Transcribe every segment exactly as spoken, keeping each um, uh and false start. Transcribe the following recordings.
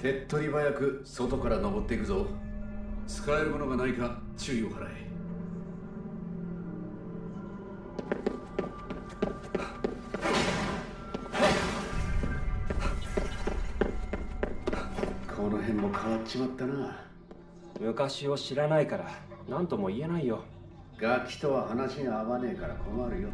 手っ取り早く外から登っていくぞ。使えるものがないか注意を払え。この辺も変わっちまったな。 昔を知らないから何とも言えないよ。 ガキとは話が合わねえから困るよ。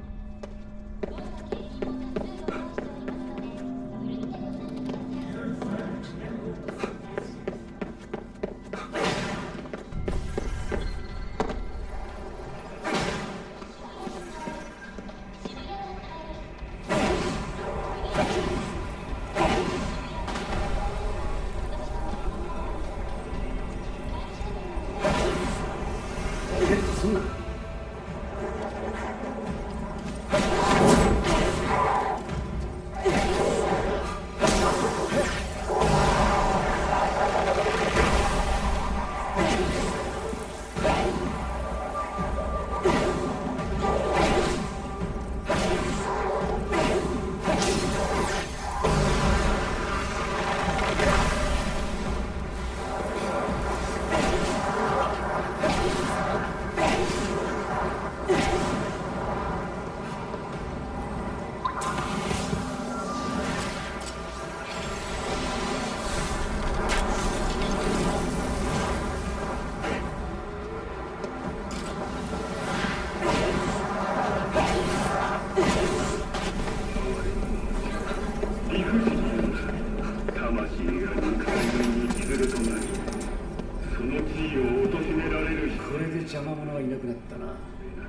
邪魔者はいなくなったな。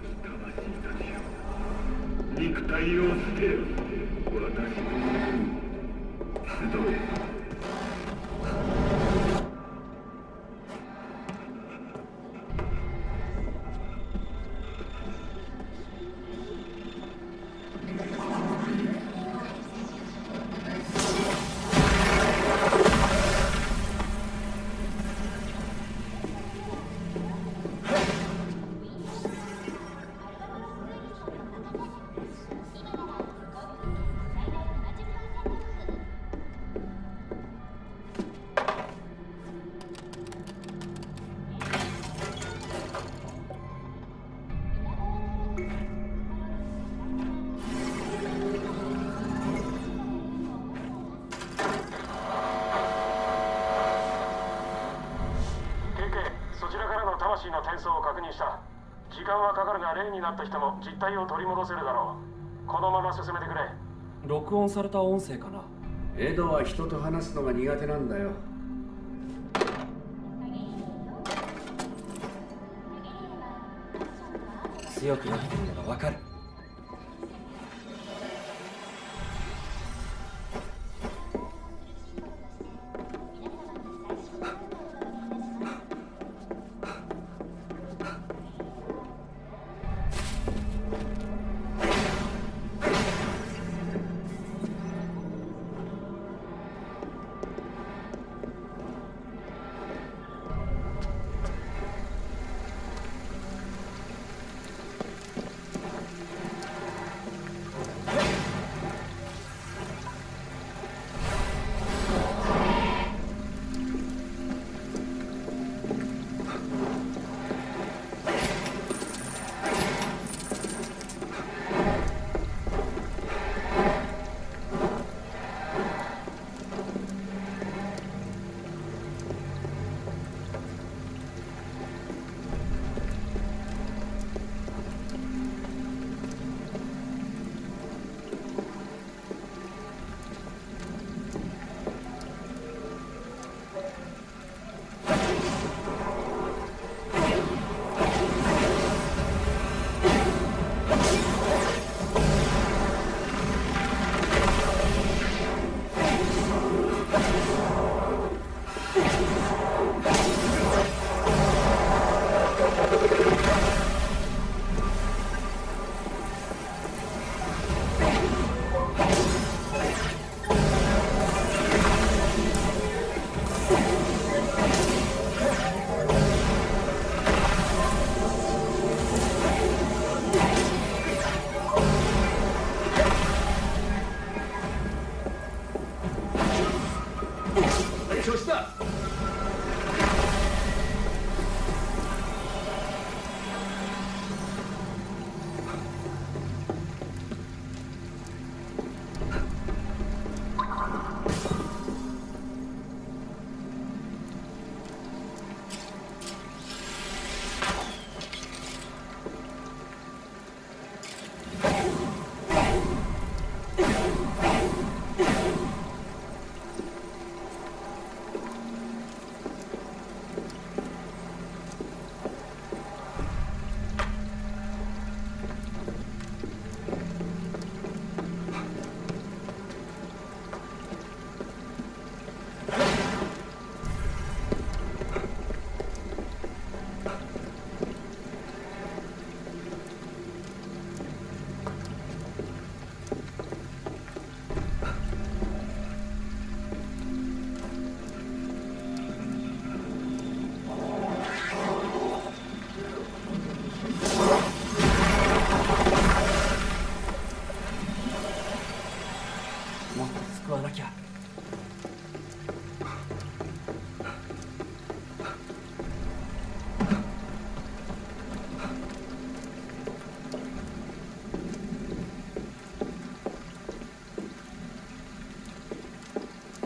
肉体を捨てる。私のものに集え。 の転送を確認した。時間はかかるが例になった人も実態を取り戻せるだろう。このまま進めてくれ。 録音された音声かな。 エドは人と話すのが苦手なんだよ。 強くなってるのがわかる。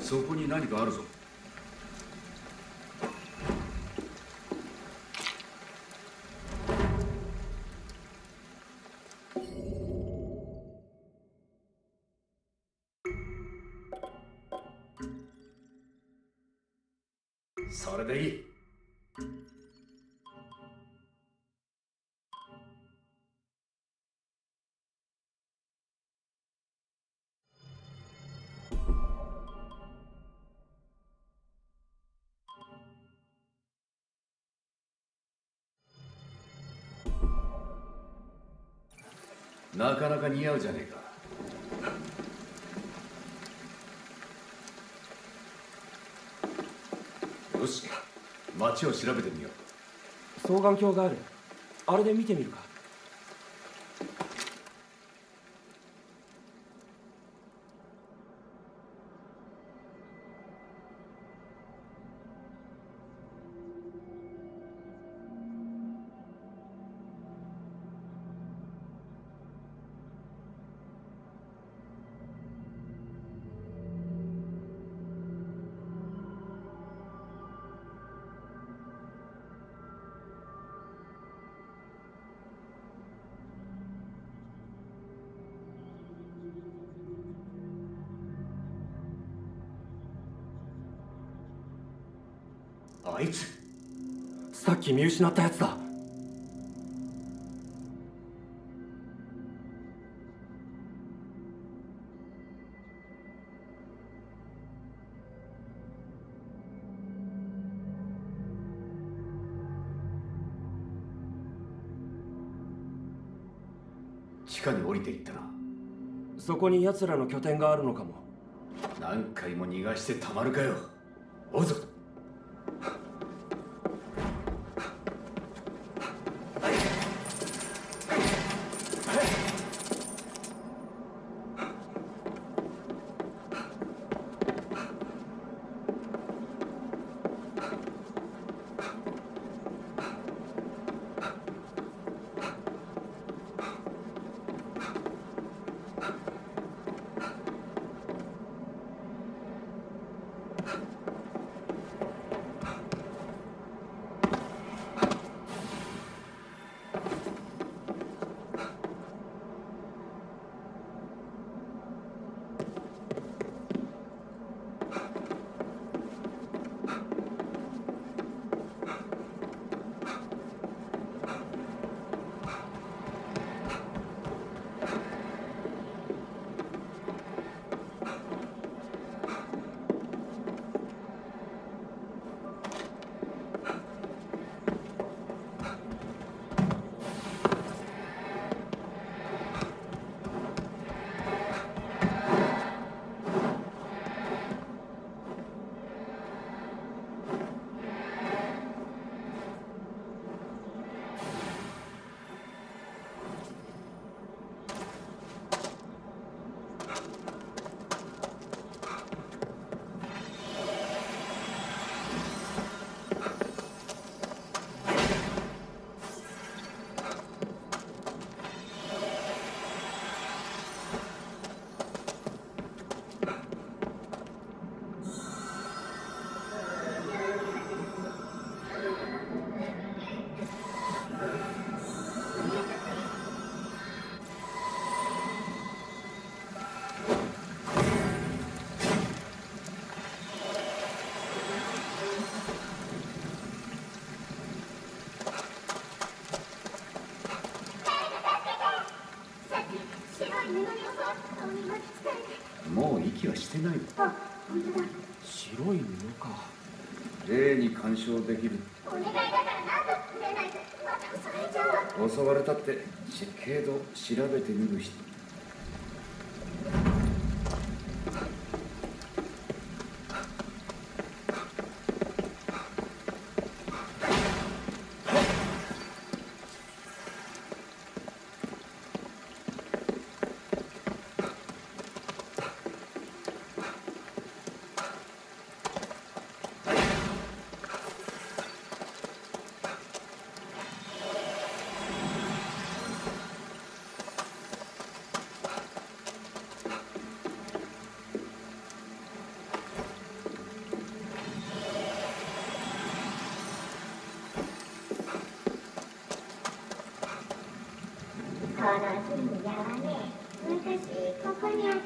そこに何かあるぞ。それでいい。なかなか似合うじゃねえか。よし、街を調べてみよう。 双眼鏡がある。あれで見てみるか。 あいつ、 さっき見失ったやつだ。 地下に降りていったな。 そこに奴らの拠点があるのかも。 何回も逃がしてたまるかよ。おうぞ。もう息はしてないの。 白い布か。 霊に干渉できる。 お願いだから何度くれないとまた襲われちゃうわ。 襲われたってけど調べてみる人。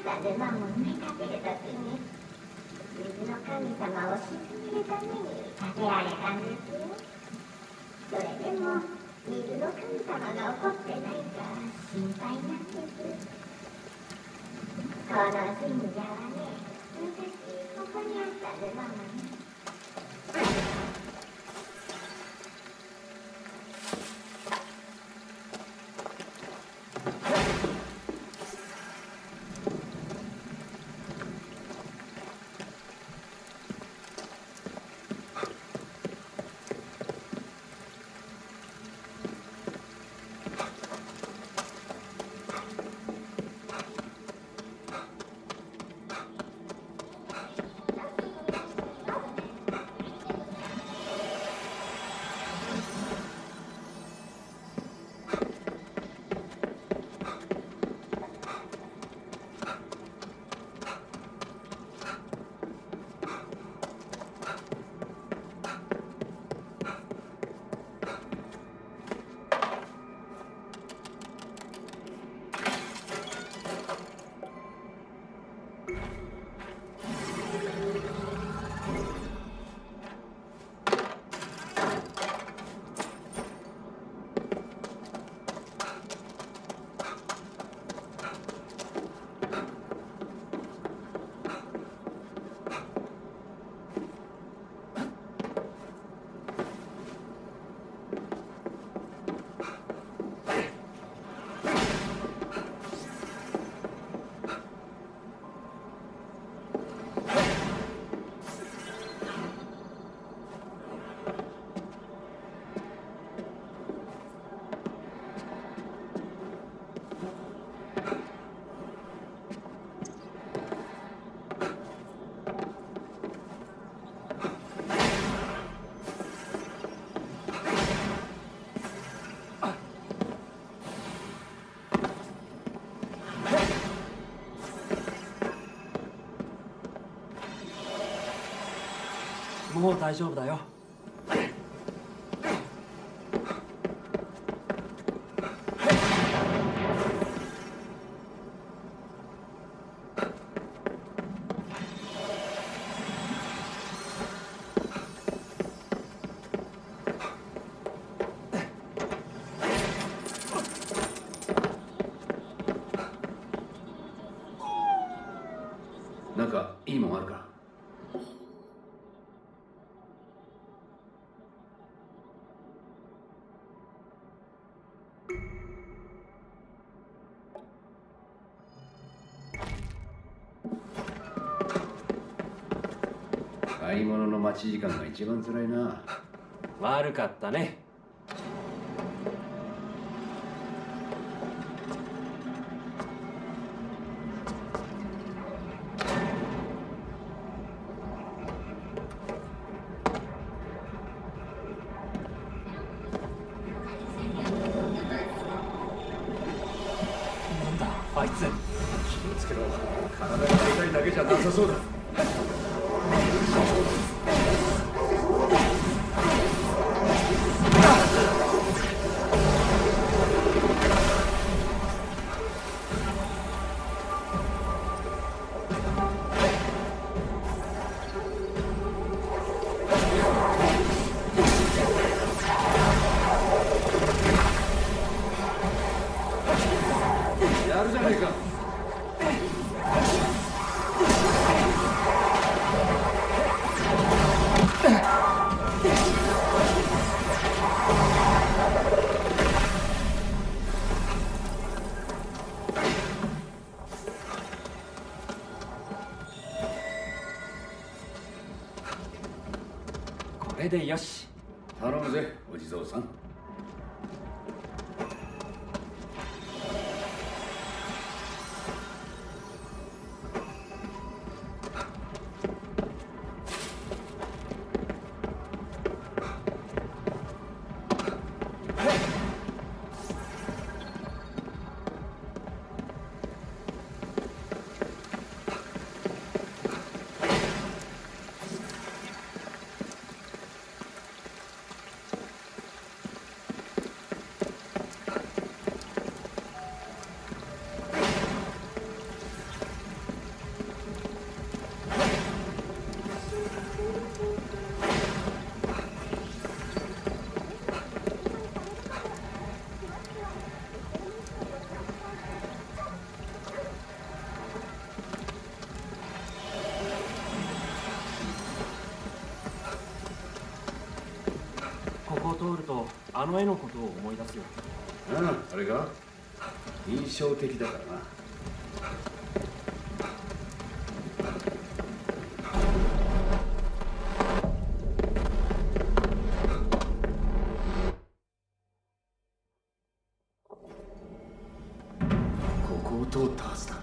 った沼も埋め立てるときに水の神様を鎮めるために建てられたんですよ。それでも水の神様が怒ってないか心配なんです。この神社はね、昔ここにあった沼もね。 もう大丈夫だよ。 なんかいいもんあるか？買い物の待ち時間が一番辛いな。 悪かったね。なんだあいつ。気をつけろ。体が痛いだけじゃなさそうだ。やるじゃねえか。 これでよし。 頼むぜお地蔵さん。 の絵のことを思い出すよ。 ああ、あれが印象的だからな。ここを通ったはずだ。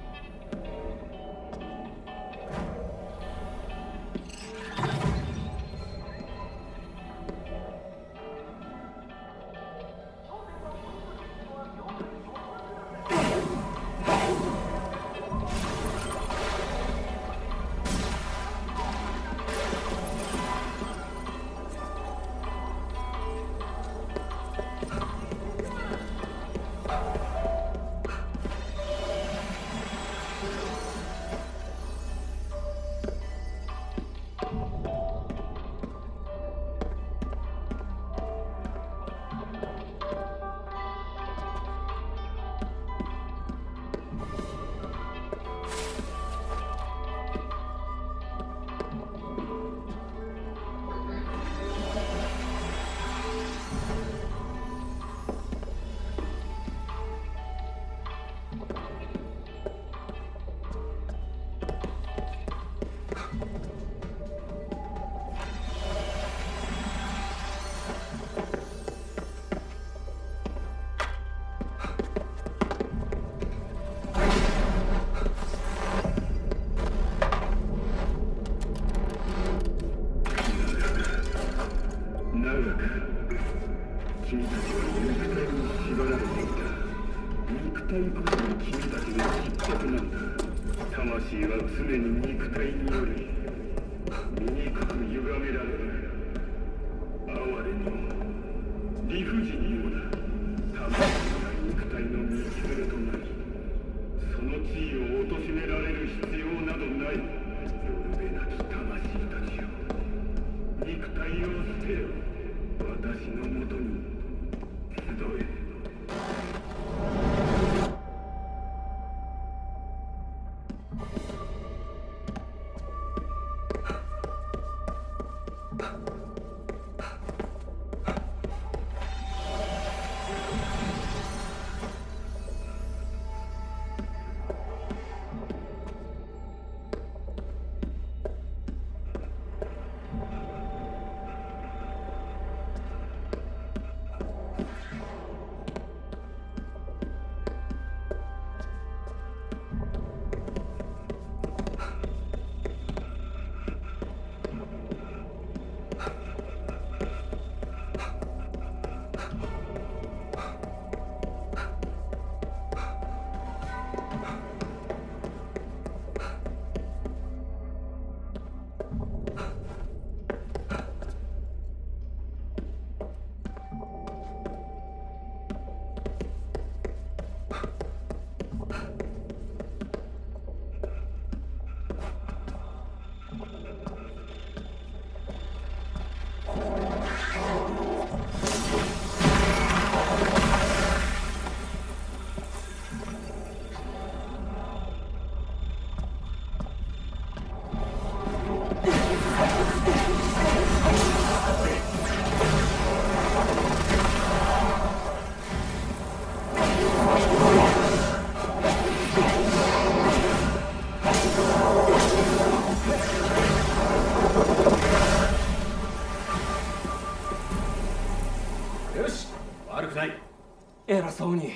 偉そうに。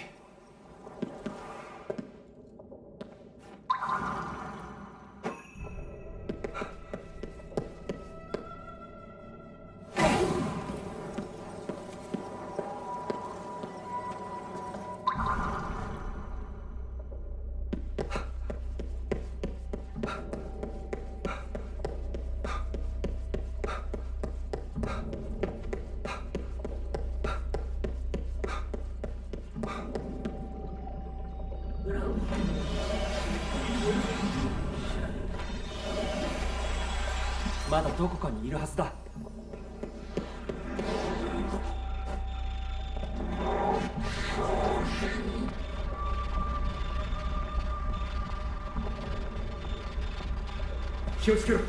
まだどこかにいるはずだ。 気をつけろ。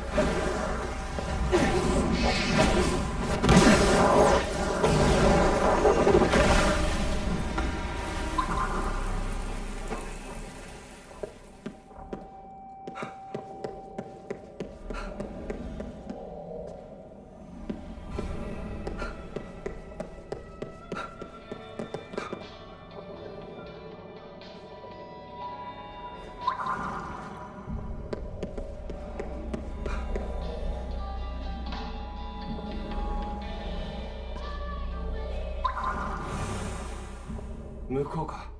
向こうか。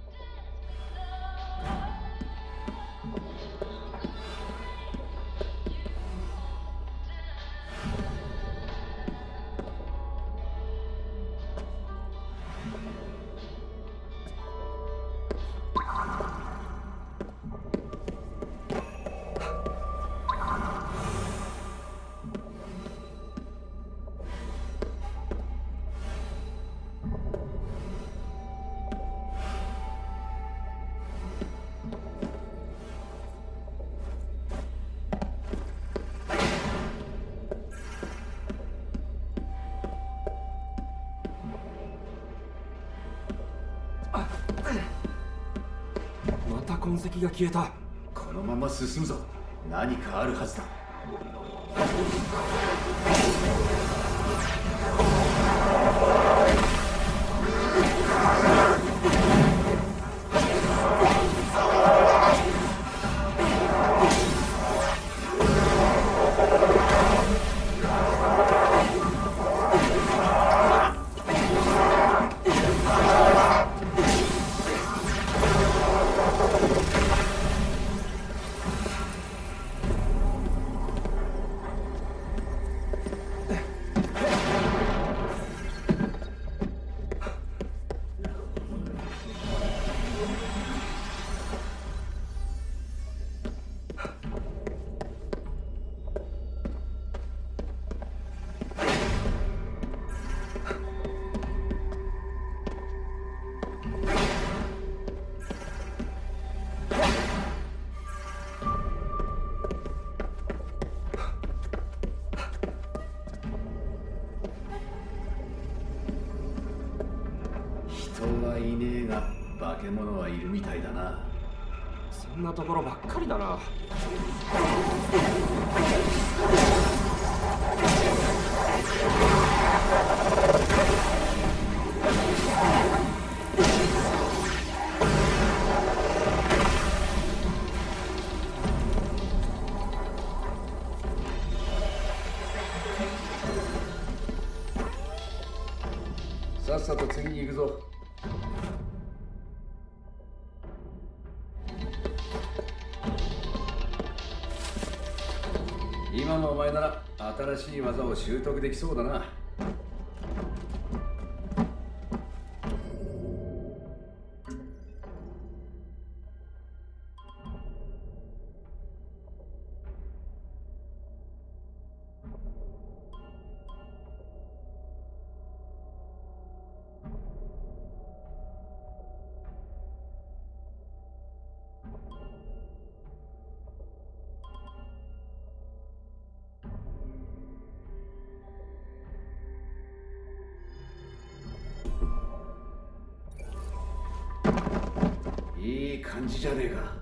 痕跡が消えた。 このまま進むぞ。何かあるはずだ。人はいねえが化け物はいるみたいだな。 そんなところばっかりだな。 さっさと次に行くぞ。今のお前なら新しい技を習得できそうだな。いい感じじゃねえか。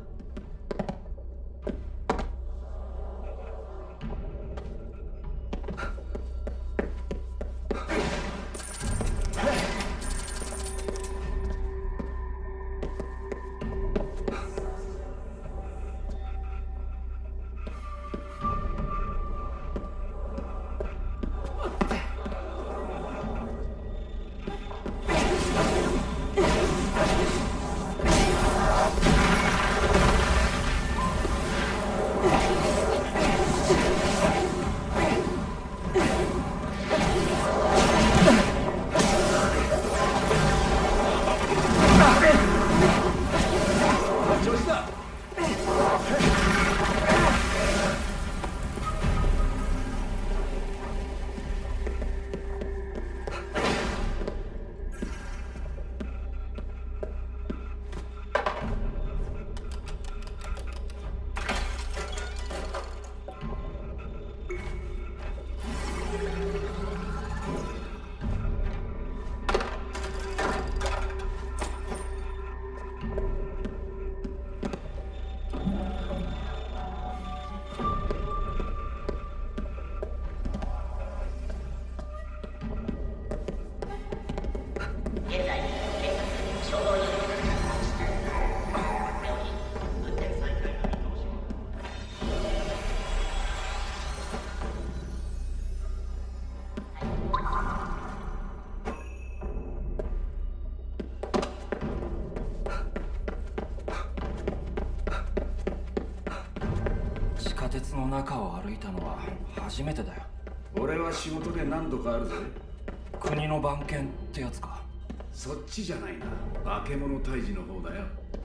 鉄の中を歩いたのは初めてだよ。 俺は仕事で何度かあるぜ。 国の番犬ってやつか。 そっちじゃないな。化け物退治の方だよ。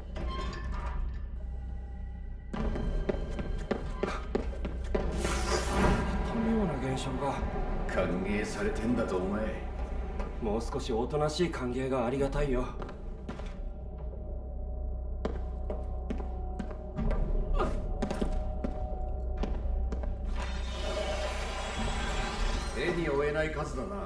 妙な現象が歓迎されてんだとお前。 もう少しおとなしい歓迎がありがたいよ。 手に負えない数だな。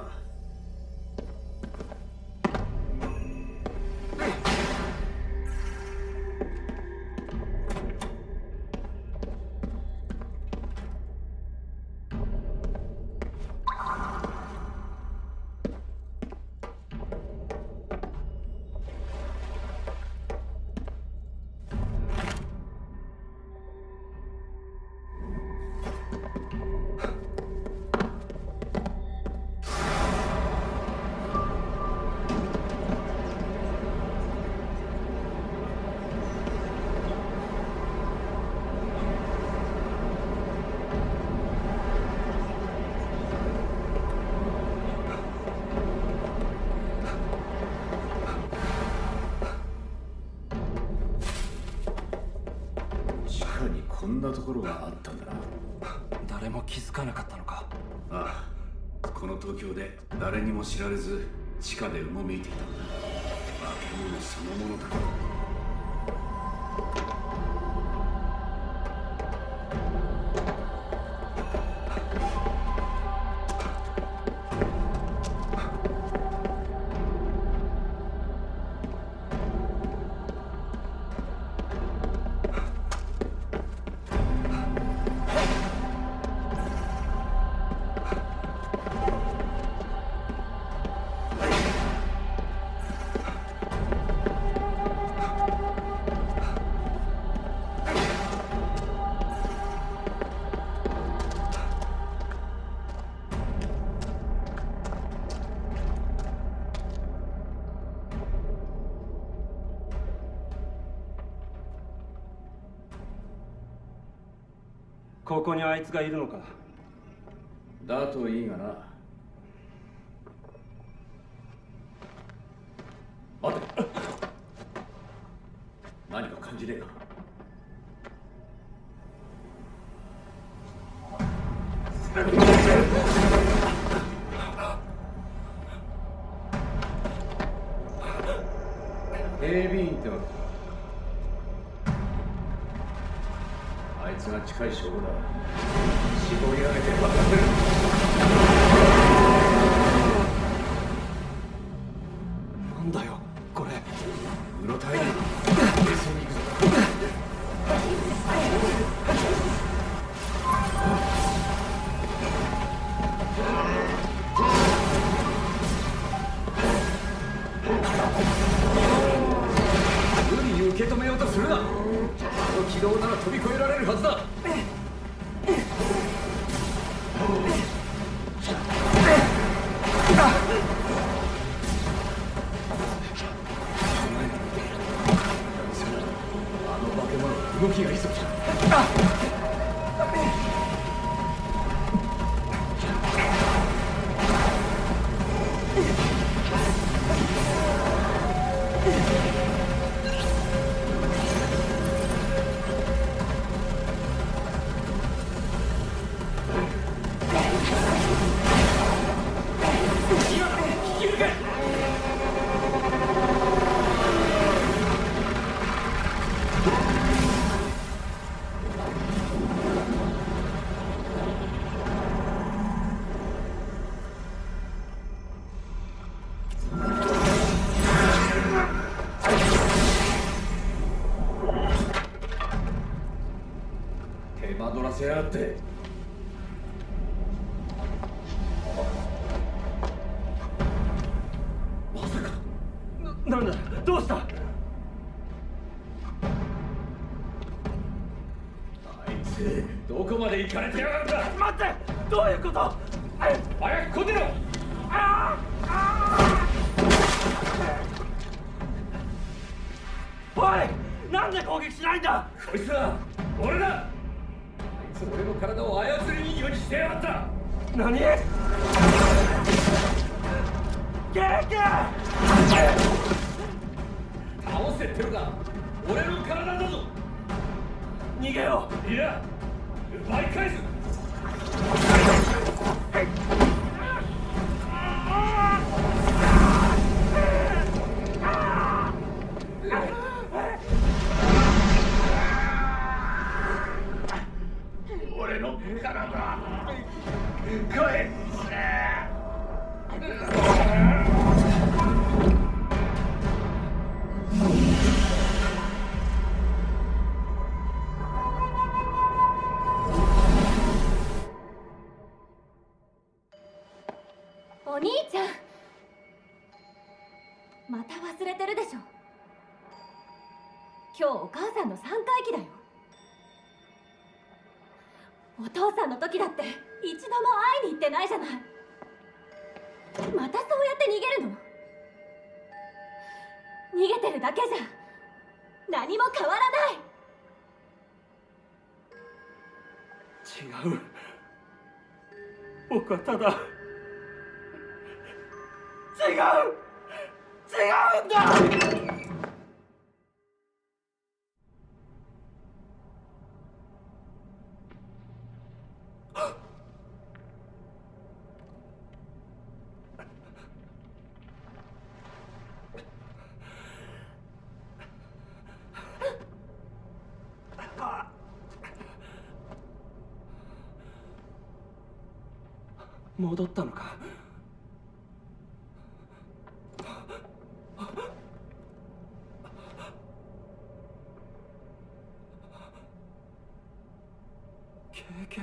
こんなところがあったんだな。 誰も気づかなかったのか。 ああ、この東京で誰にも知られず地下でうごめいていたんだ。化け物そのものだ。 ここにあいつがいるのか。 だといいがな。待て。何か感じねえか。警備員ってわけか。あいつが近い証拠だ。絞り上げて渡せる。 なんだよこれ。 うろたえに冷静に行くぞ。無理に受け止めようとするな。あの軌道なら飛び越えられるはずだ。あの化け物は動きがいいぞ。手間取らせやがって。まさか。 な、なんだどうした。 あいつどこまで行かれてやがるんだ。 待って、どういうこと。 早くこてろ。 ああおい、なんで攻撃しないんだ。 こいつは俺だ。あい俺の体を操り人形にしてやがった。 何？ケーキ！ 倒せってるか。俺の体だぞ。 逃げよう。いや、奪い返す。 俺の体帰ってお兄ちゃん、また忘れてるでしょ。今日お母さんのさんかい忌だよ。お父さんの時だって一度も会いに行ってないじゃない。またそうやって逃げるの？逃げてるだけじゃ何も変わらない。 違う。僕はただ違う違うんだ。戻ったのか。ケーケー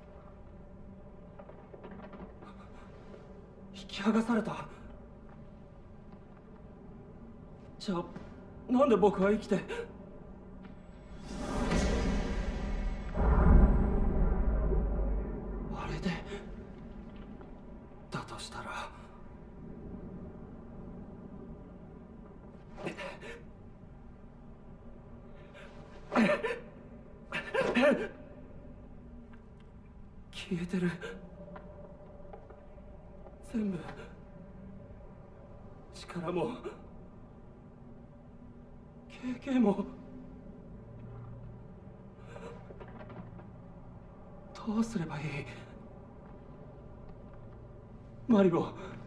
引き剥がされた。じゃあなんで僕は生きて。あれでだとしたら消えてる。全部力も経験も。どうすればいい？マリを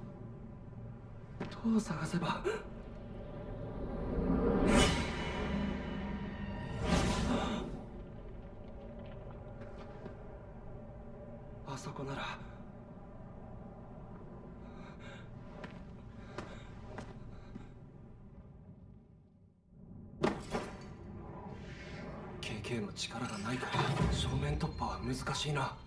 どう探せば。あそこならケーケー の力がないから正面突破は難しいな。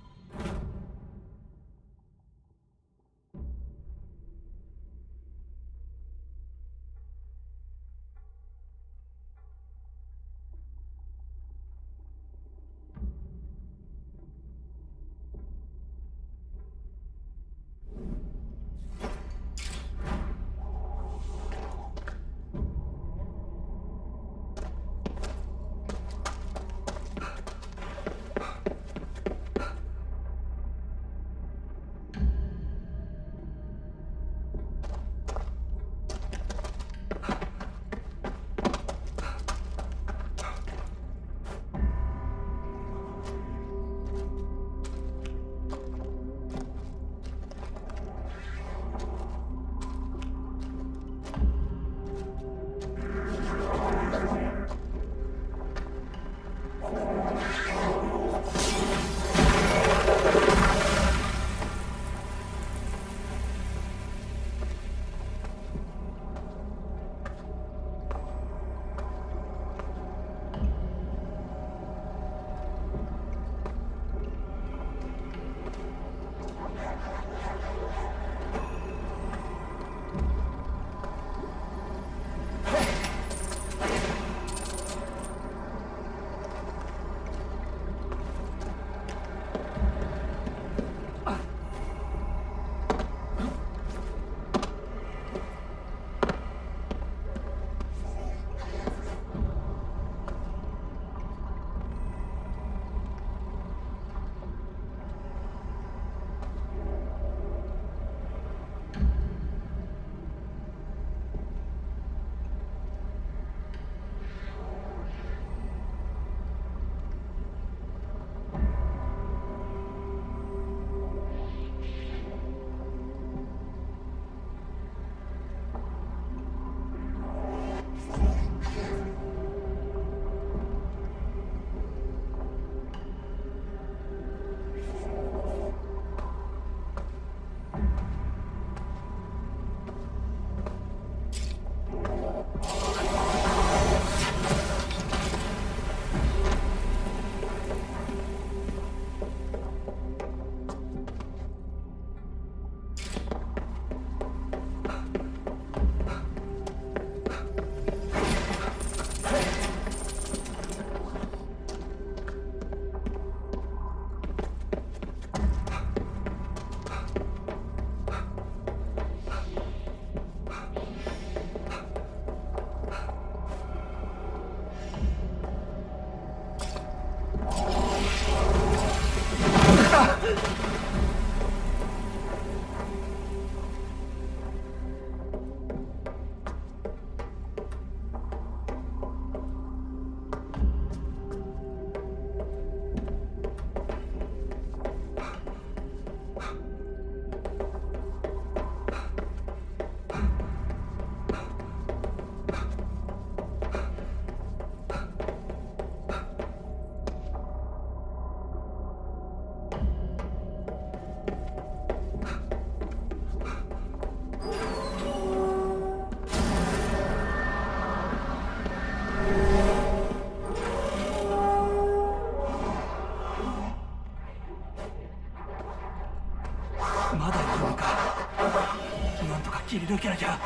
まだいるのか。なんとか切り抜けなきゃ。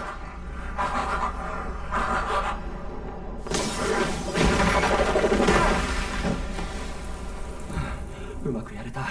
うまくやれた。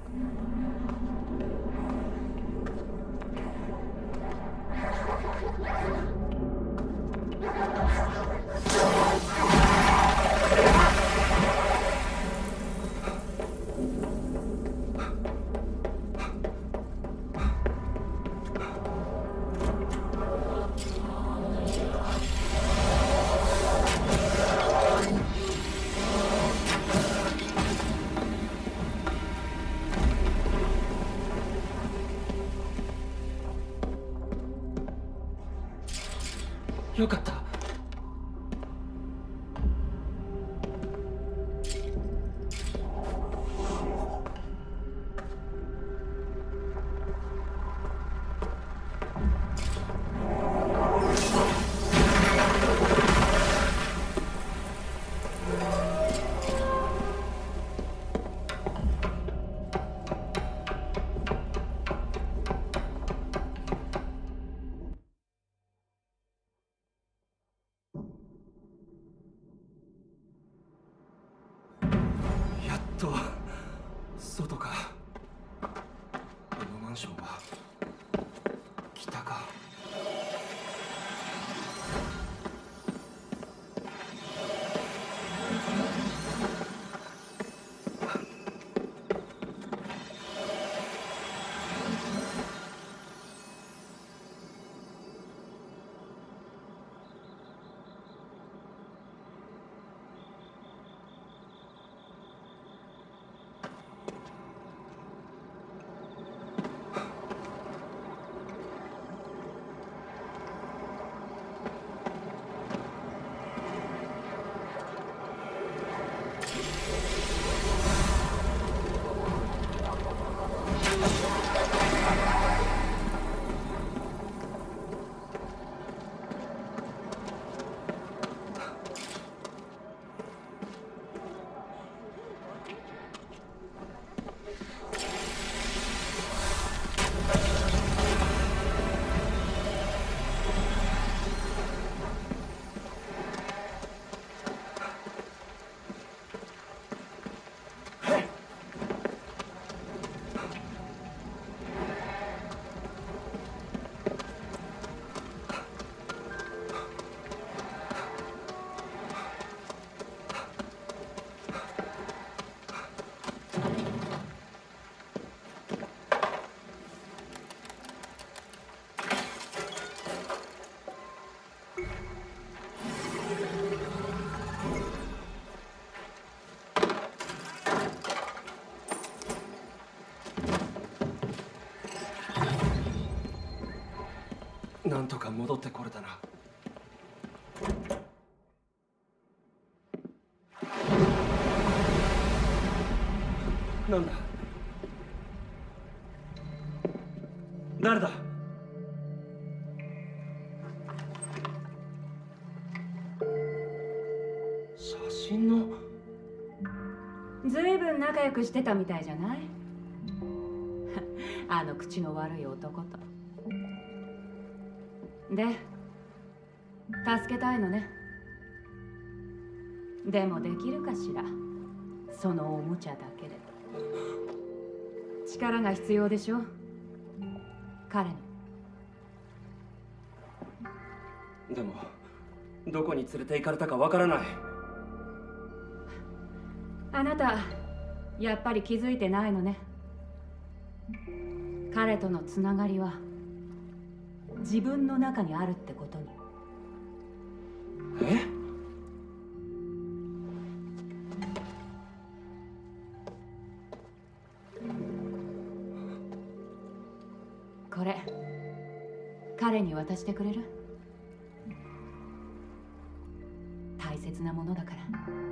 よかった。と外か。このマンションは北か。なんとか戻ってこれたな。なんだ？誰だ？写真の。 ずいぶん仲良くしてたみたいじゃない？あの口の悪い男と。で、助けたいのね。でもできるかしら、そのおもちゃだけで。力が必要でしょ、彼の。 でもどこに連れて行かれたかわからない。 あなたやっぱり気づいてないのね。彼とのつながりは自分の中にあるってことに。 え？ これ彼に渡してくれる？大切なものだから。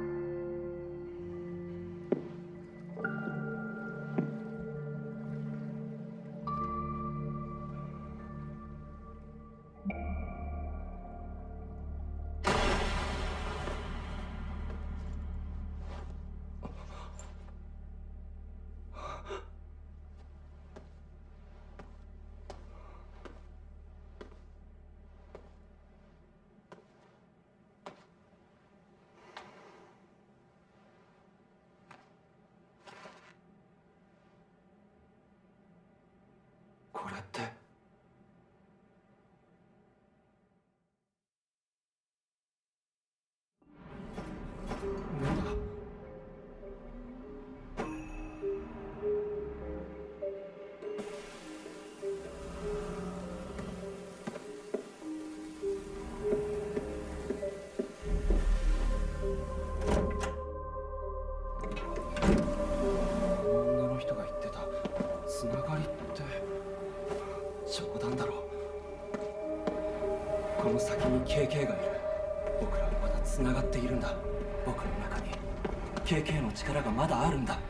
これってなんだ？女の人が言ってたつながりって冗談だろう。この先に ケーケー がいる。僕らはまだつながっているんだ。僕の中に ケーケー の力がまだあるんだ。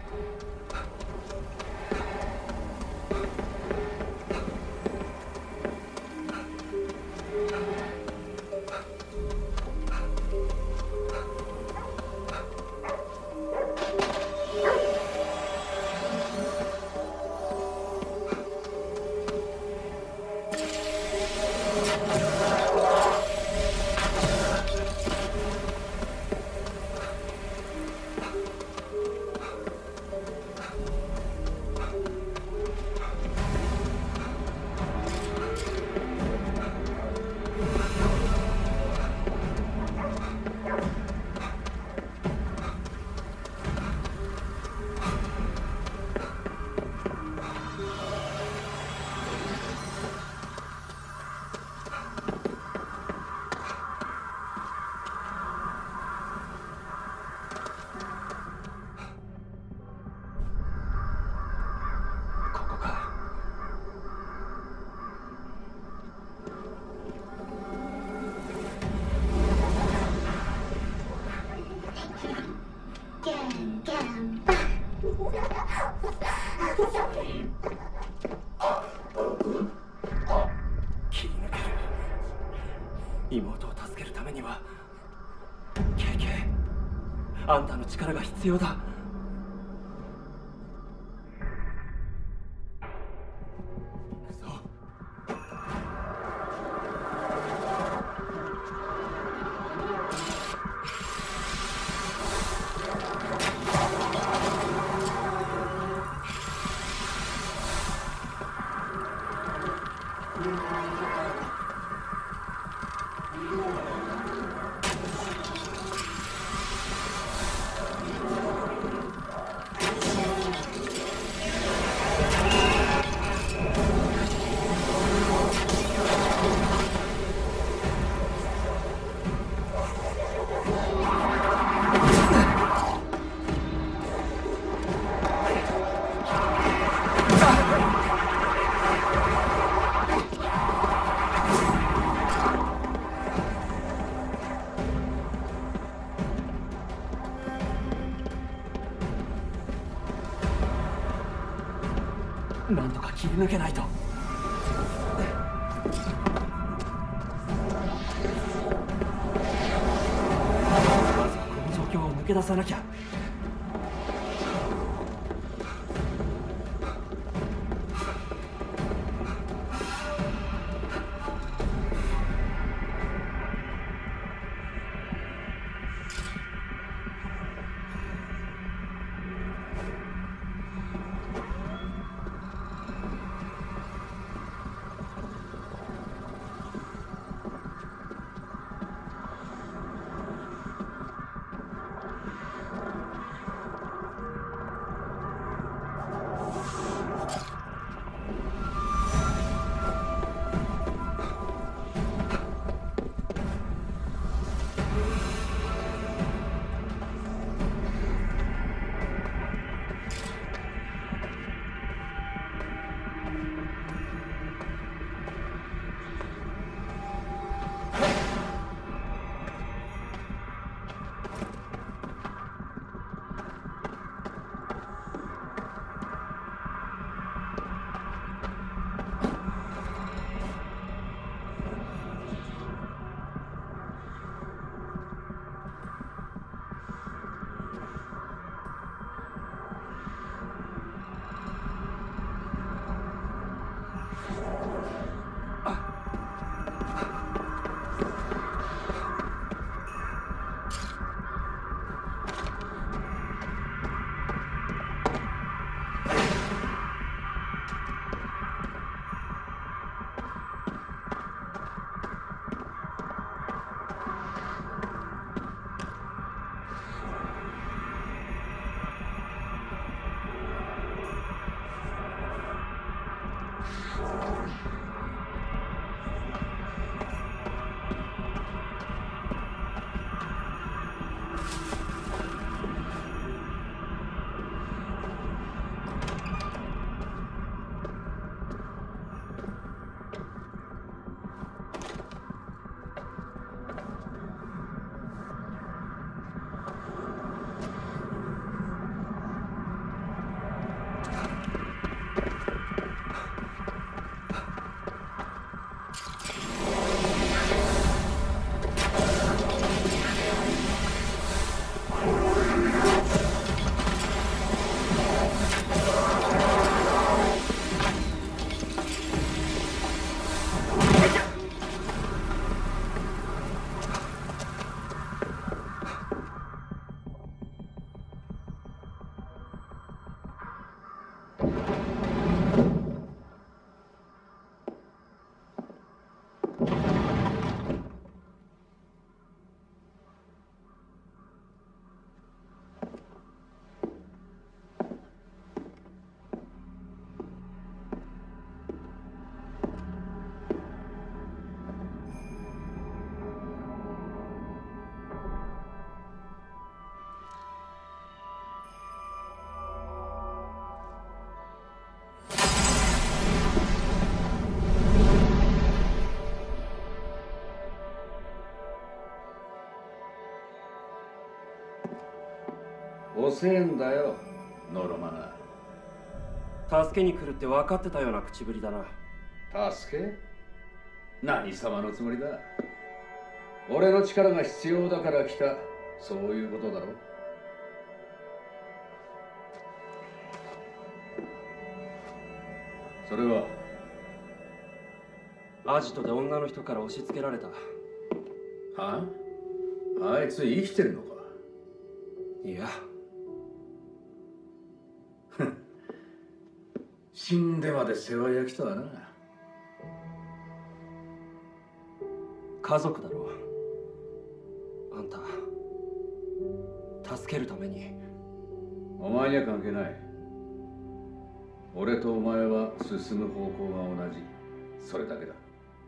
切り抜ける。妹を助けるためには ケーケー、あんたの力が必要だ。なんとか切り抜けないと。まずはこの状況を抜け出さなきゃ。 遅えんだよ、ノロマナ。助けに来るって分かってたような口ぶりだな。 助け？何様のつもりだ。俺の力が必要だから来た、そういうことだろ。それはアジトで女の人から押し付けられた。 はあ？あいつ生きてるのか？ いや、 死んでまで世話焼きとはな。 家族だろう。あんた助けるために。 お前には関係ない。俺とお前は進む方向が同じ、それだけだ。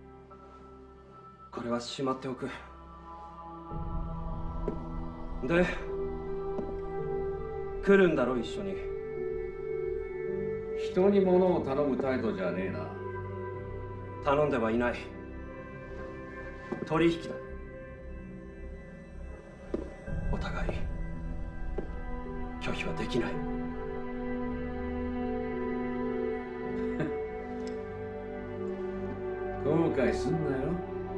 これはしまっておく。で、来るんだろ一緒に。 人に物を頼む態度じゃねえな。 頼んではいない。取引だ。お互い拒否はできない。 後悔すんなよ。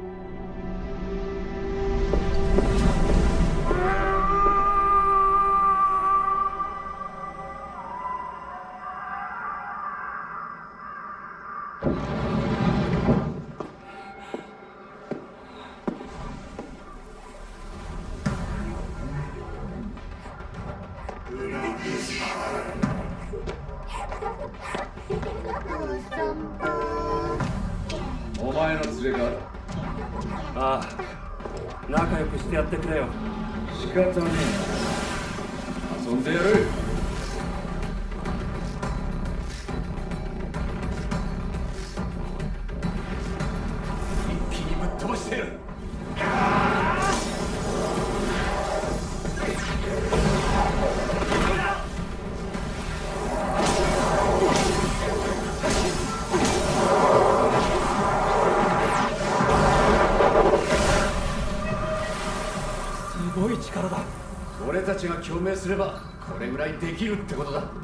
お前の連れか？ ああ、仲良くしてやってくれよ。 仕方ねえ。遊んでやる。一気にぶっ飛ばしてやる。 すごい力だ。 俺たちが共鳴すればこれぐらいできるってことだ。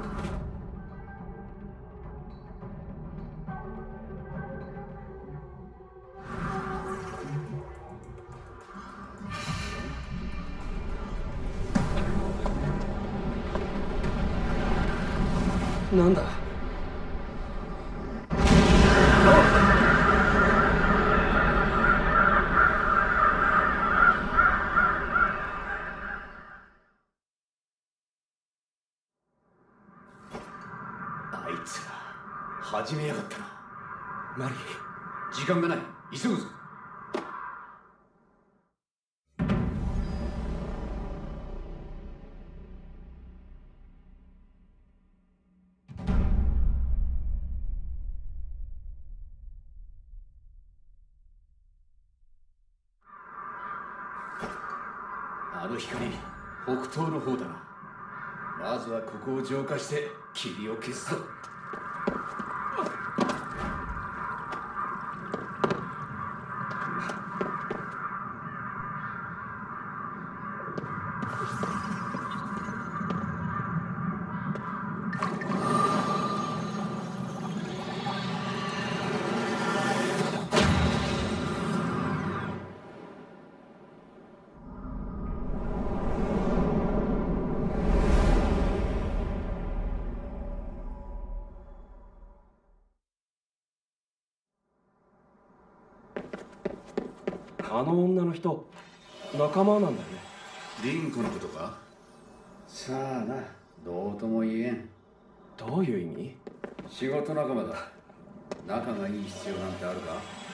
なんだ？ あいつら始めやがったな。 マリー、 時間がない、急ぐぞ。あの光、北東の方だな。まずはここを浄化して霧を消すぞ。 あの女の人、仲間なんだよね。 リンコのことか？さあな、どうとも言えん。 どういう意味？ 仕事仲間だ。仲がいい必要なんてあるか？